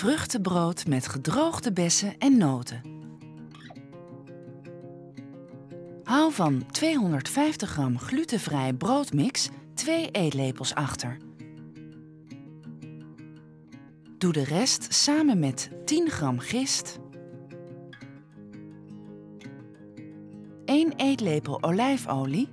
Vruchtenbrood met gedroogde bessen en noten. Haal van 250 gram glutenvrij broodmix 2 eetlepels achter. Doe de rest samen met 10 gram gist, 1 eetlepel olijfolie,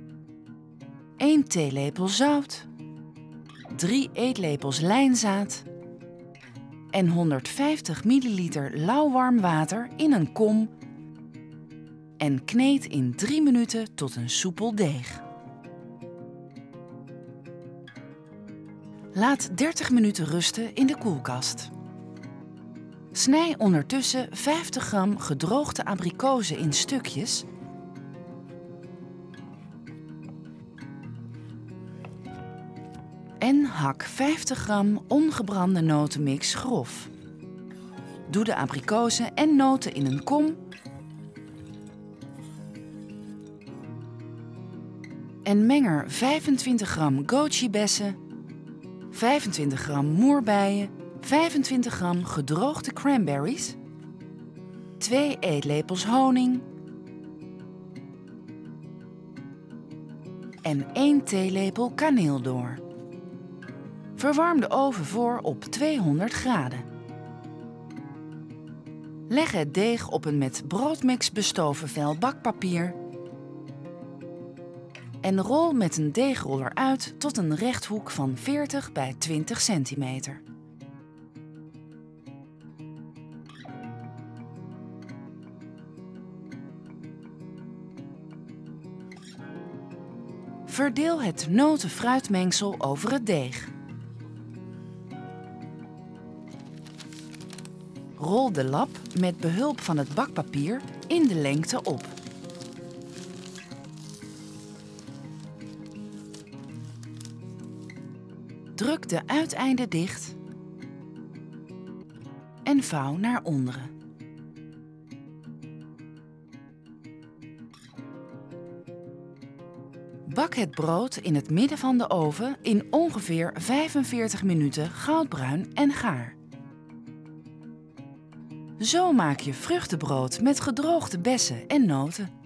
1 theelepel zout, 3 eetlepels lijnzaad en 150 milliliter lauwwarm water in een kom en kneed in 3 minuten tot een soepel deeg. Laat 30 minuten rusten in de koelkast. Snij ondertussen 50 gram gedroogde abrikozen in stukjes en hak 50 gram ongebrande notenmix grof. Doe de abrikozen en noten in een kom en meng er 25 gram goji-bessen, 25 gram moerbeien, 25 gram gedroogde cranberries, 2 eetlepels honing en 1 theelepel kaneel door. Verwarm de oven voor op 200 graden. Leg het deeg op een met broodmix bestoven vel bakpapier en rol met een deegroller uit tot een rechthoek van 40 bij 20 centimeter. Verdeel het noten-fruitmengsel over het deeg. Rol de lap met behulp van het bakpapier in de lengte op. Druk de uiteinden dicht en vouw naar onderen. Bak het brood in het midden van de oven in ongeveer 45 minuten goudbruin en gaar. Zo maak je vruchtenbrood met gedroogde bessen en noten.